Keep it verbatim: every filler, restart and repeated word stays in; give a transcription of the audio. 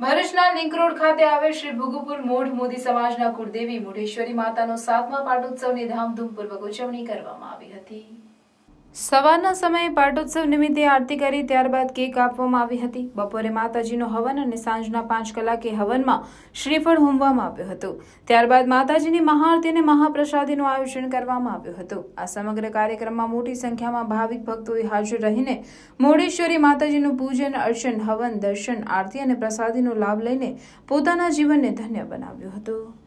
ભરૂચના link road ખાતે આવેલ શ્રી ભુગુપુર મોઢ મોદી સમાજના કુળદેવી મોઢેશ્વરી માતાનો સાતમા પાટોત્સવની ધામધૂમપૂર્વક ઉજવણી કરવામાં આવી હતી। સવારના સમયે પાટોત્સવ નિમિત્તે આરતી કરી ત્યારબાદ કેક આપવામાં આવી હતી। બપોરે માતાજીનો હવન અને સાંજના પાંચ કલાકે હવનમાં શ્રીફળ હોમવામાં આવ્યું હતું। ત્યારબાદ માતાજીની મહાઆરતી અને મહાપ્રસાદીનું આયોજન કરવામાં આવ્યું હતું। આ સમગ્ર કાર્યક્રમમાં મોટી સંખ્યામાં ભાવિક ભક્તોએ હાજર રહીને મોઢેશ્વરી માતાજીનું પૂજન અર્ચન હવન દર્શન આરતી અને પ્રસાદીનો લાભ લઈને પોતાના જીવનને ધન્ય બનાવ્યું હતું।